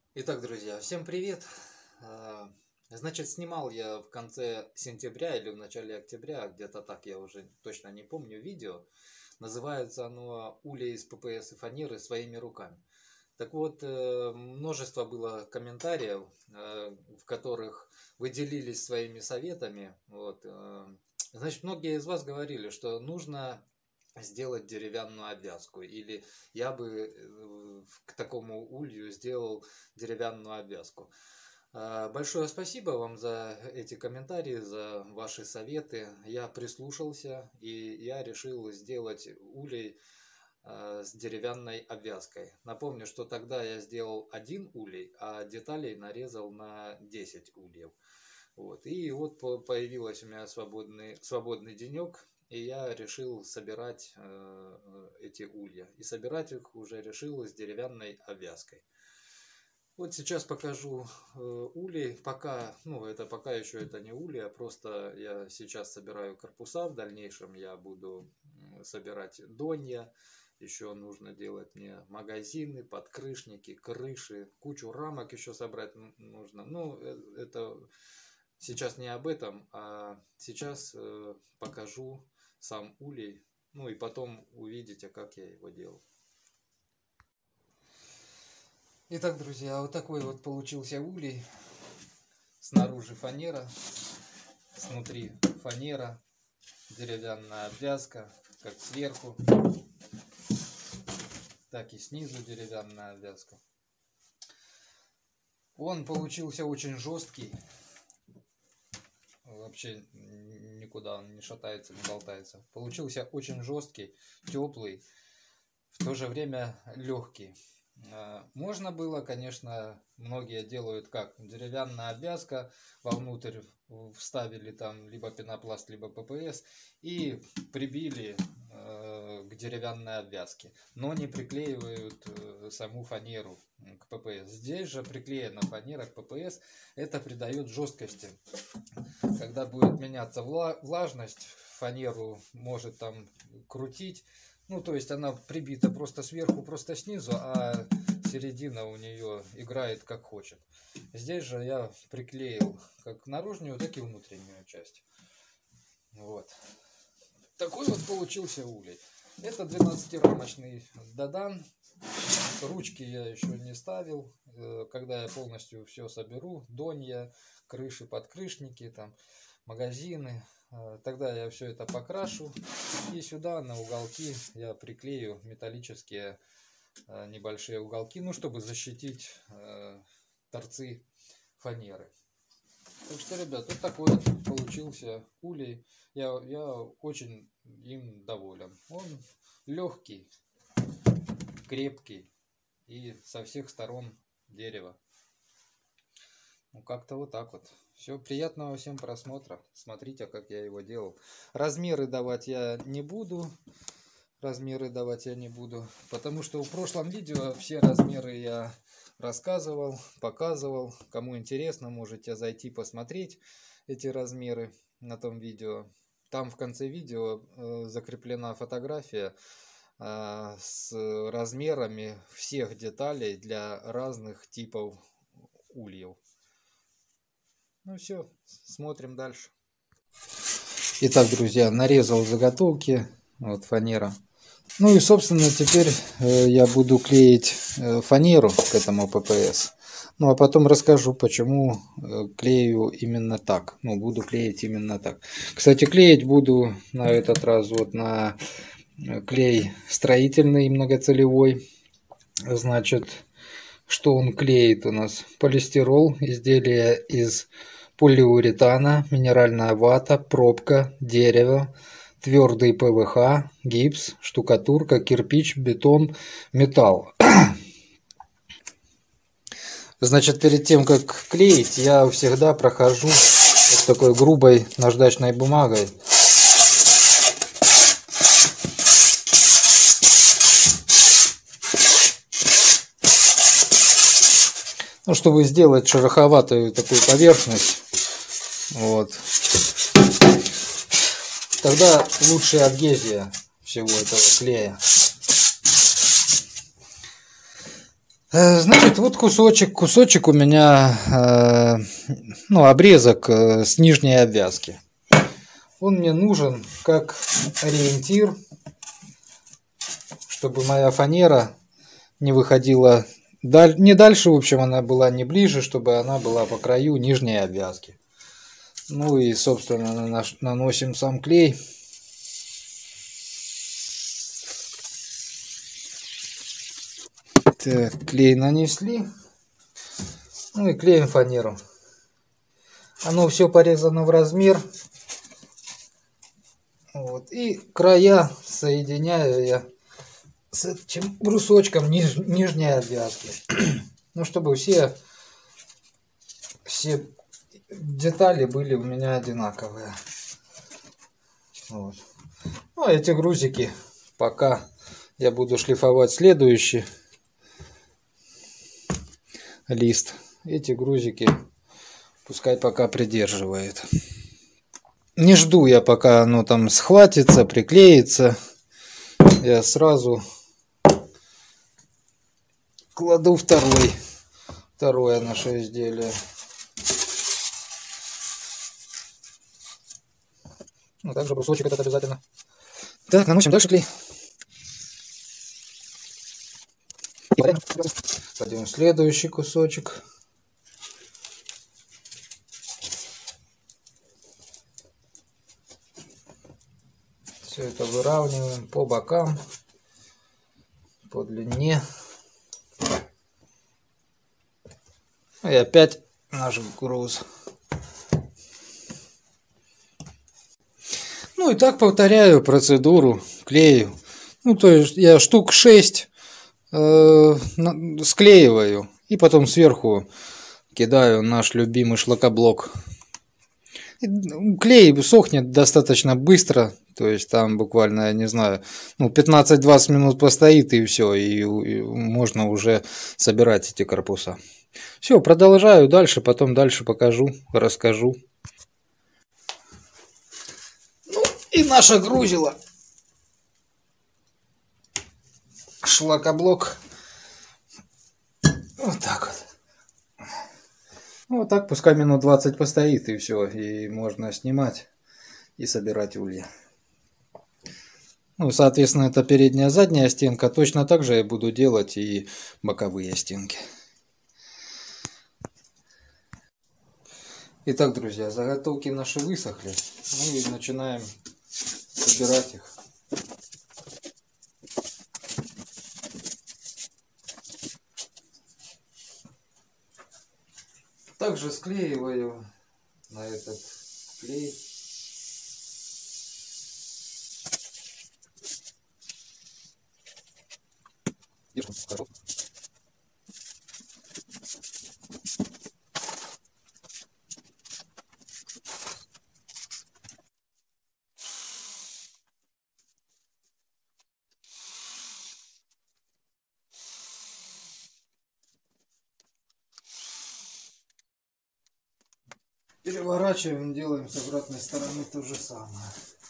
Итак, друзья, всем привет! Значит, снимал я в конце сентября или в начале октября, где-то так, я уже точно не помню, видео. Называется оно «Улья из ППС и фанеры своими руками». Так вот, множество было комментариев, в которых вы делились своими советами. Вот, значит, многие из вас говорили, что нужно сделать деревянную обвязку, или я бы к такому улью сделал деревянную обвязку. Большое спасибо вам за эти комментарии, за ваши советы. Я прислушался, и я решил сделать улей с деревянной обвязкой. Напомню, что тогда я сделал один улей, а деталей нарезал на 10 ульев. Вот. И вот появился у меня свободный денек, и я решил собирать эти улья. И собирать их уже решил с деревянной обвязкой. Вот сейчас покажу улей. Пока, пока еще это не улей, а просто я сейчас собираю корпуса. В дальнейшем я буду собирать донья. Еще нужно делать мне магазины, подкрышники, крыши, кучу рамок еще собрать нужно. Это сейчас не об этом, а сейчас покажу сам улей. Ну и потом увидите, как я его делал. Итак, друзья, вот такой вот получился улей. Снаружи фанера, снутри фанера, деревянная обвязка, как сверху, так и снизу деревянная обвязка. Он получился очень жесткий. Вообще никуда он не шатается, не болтается. Получился очень жесткий, теплый, в то же время легкий. Можно было, конечно, многие делают как: деревянная обвязка, вовнутрь вставили там либо пенопласт, либо ППС и прибили к деревянной обвязке, но не приклеивают саму фанеру к ППС. Здесь же приклеена фанера к ППС, это придает жесткости. Когда будет меняться влажность, фанеру может там крутить. Ну, то есть она прибита просто сверху, просто снизу, а середина у нее играет как хочет. Здесь же я приклеил как наружную, так и внутреннюю часть. Вот. Такой вот получился улей. Это 12-рамочный Дадан. Ручки я еще не ставил. Когда я полностью все соберу, донья, крыши, подкрышники, там, магазины, тогда я все это покрашу, и сюда на уголки я приклею металлические небольшие уголки, ну, чтобы защитить торцы фанеры. Так что, ребят, вот такой вот получился улей. Я очень им доволен. Он легкий, крепкий и со всех сторон дерева. Ну, как-то вот так вот. Все, приятного всем просмотра. Смотрите, как я его делал. Размеры давать я не буду. Потому что в прошлом видео все размеры я рассказывал, показывал. Кому интересно, можете зайти посмотреть эти размеры на том видео. Там в конце видео закреплена фотография с размерами всех деталей для разных типов ульев. Ну все, смотрим дальше. Итак, друзья, нарезал заготовки. Вот фанера. Ну и, собственно, теперь я буду клеить фанеру к этому ППС. Ну а потом расскажу, почему клею именно так. Ну, буду клеить именно так. Кстати, клеить буду на этот раз вот на клей строительный многоцелевой. Значит, что он клеит у нас? Полистирол, изделие из полиуретана, минеральная вата, пробка, дерево, твердый ПВХ, гипс, штукатурка, кирпич, бетон, металл. Значит, перед тем, как клеить, я всегда прохожу вот такой грубой наждачной бумагой. Ну, чтобы сделать шероховатую такую поверхность. Вот. Тогда лучше адгезия всего этого клея. Значит, вот кусочек у меня, ну, обрезок с нижней обвязки. Он мне нужен как ориентир, чтобы моя фанера не выходила не дальше, в общем, она была не ближе, чтобы она была по краю нижней обвязки. Ну и, собственно, наносим сам клей. Так, клей нанесли. Ну и клеим фанеру. Оно все порезано в размер. Вот. И края соединяю я с этим брусочком нижней обвязки. Ну, чтобы все детали были у меня одинаковые. Вот. Ну, а эти грузики пока я буду шлифовать следующий лист. Эти грузики пускай пока придерживает. Не жду я, пока оно там схватится, приклеится. Я сразу кладу второе наше изделие. Ну, также брусочек этот обязательно. Так, наносим дальше клей. Пойдем следующий кусочек. Все это выравниваем по бокам, по длине. И опять наш груз. Ну и так повторяю процедуру, клею. Ну, то есть я штук 6 склеиваю и потом сверху кидаю наш любимый шлакоблок. Клей сохнет достаточно быстро, то есть там буквально, я не знаю, ну, 15-20 минут постоит и все, и можно уже собирать эти корпуса. Все, продолжаю дальше, потом дальше покажу, расскажу. Ну и наша грузила. Шлакоблок. Вот так вот. Вот так пускай минут 20 постоит и все, и можно снимать и собирать улья. Ну, соответственно, это передняя, задняя стенка. Точно так же я буду делать и боковые стенки. Итак, друзья, заготовки наши высохли. Ну и начинаем собирать их. Также склеиваю на этот клей. Переворачиваем, делаем с обратной стороны то же самое.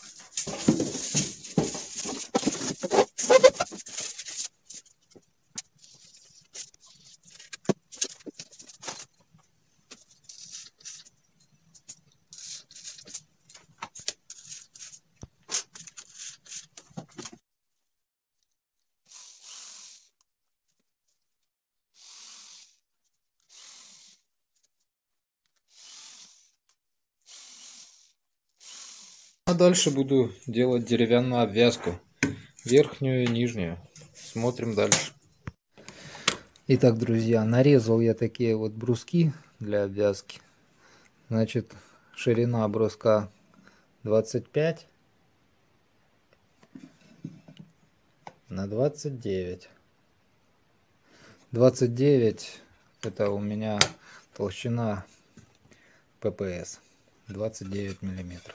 А дальше буду делать деревянную обвязку. Верхнюю и нижнюю. Смотрим дальше. Итак, друзья, нарезал я такие вот бруски для обвязки. Значит, ширина бруска 25 на 29. 29 это у меня толщина ППС. 29 миллиметров.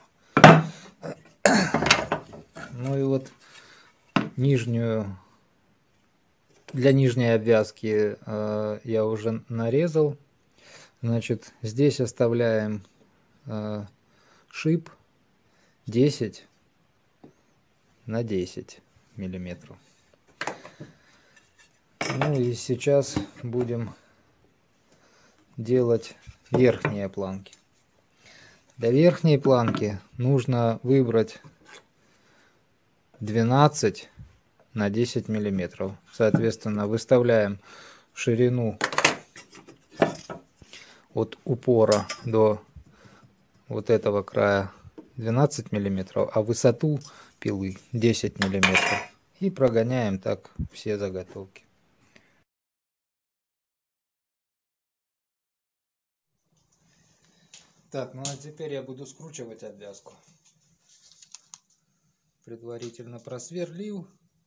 Ну и вот нижнюю, для нижней обвязки я уже нарезал. Значит, здесь оставляем шип 10 на 10 миллиметров. Ну и сейчас будем делать верхние планки. Для верхней планки нужно выбрать 12 на 10 миллиметров. Соответственно, выставляем ширину от упора до вот этого края 12 миллиметров, а высоту пилы 10 миллиметров. И прогоняем так все заготовки. Так, ну а теперь я буду скручивать обвязку. Предварительно просверлил.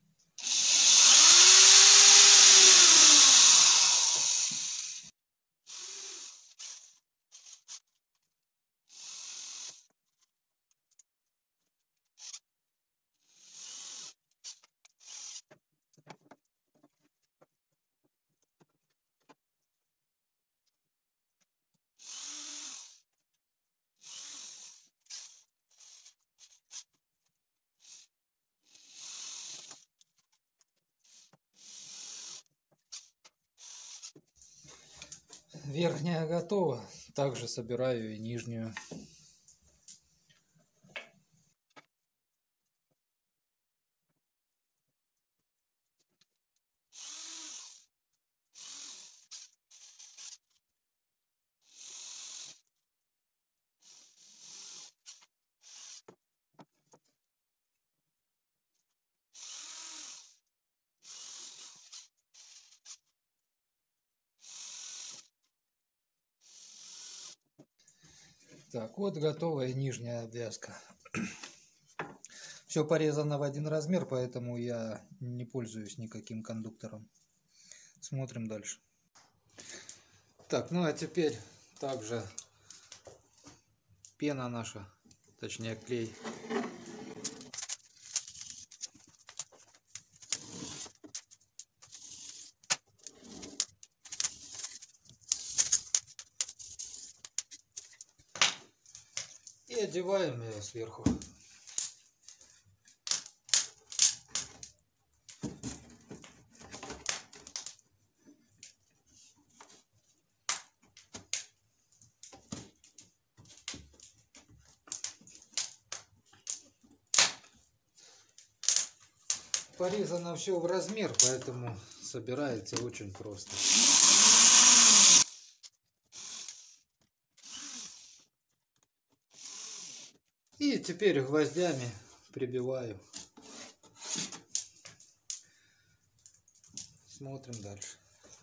Верхняя готова. Также собираю и нижнюю. Так, вот готовая нижняя обвязка. Все порезано в один размер, поэтому я не пользуюсь никаким кондуктором. Смотрим дальше. Так, ну а теперь также пена наша, точнее клей. И одеваем ее сверху. Порезано все в размер, поэтому собирается очень просто. И теперь гвоздями прибиваю. Смотрим дальше.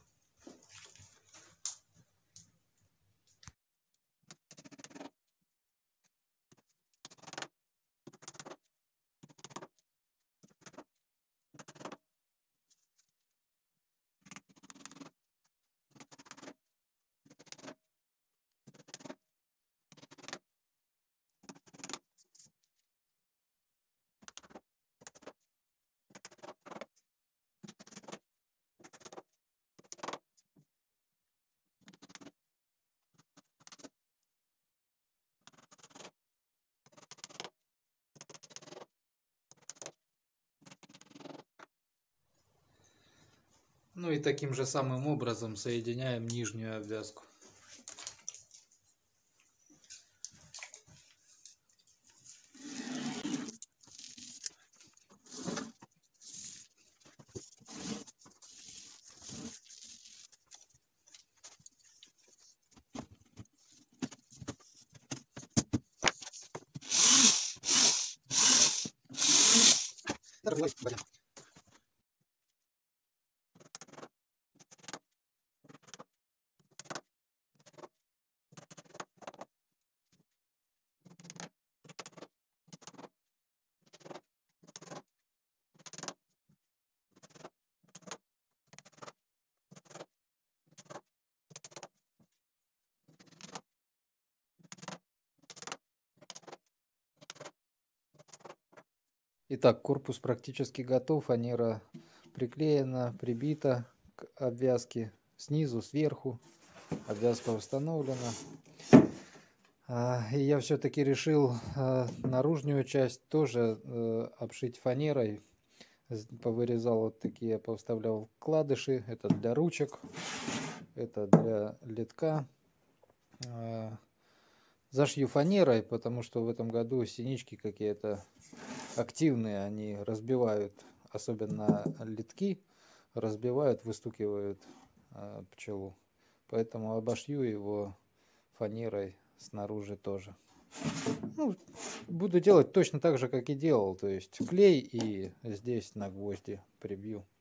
Ну и таким же самым образом соединяем нижнюю обвязку. Итак, корпус практически готов, фанера приклеена, прибита к обвязке снизу, сверху, обвязка установлена. И я все-таки решил наружную часть тоже обшить фанерой. Повырезал вот такие, я повставлял вкладыши. Это для ручек, это для литка. Зашью фанерой, потому что в этом году синички какие-то активные, они разбивают, особенно литки, разбивают, выстукивают пчелу. Поэтому обошью его фанерой снаружи тоже. Ну, буду делать точно так же, как и делал, то есть клей и здесь на гвозди прибью.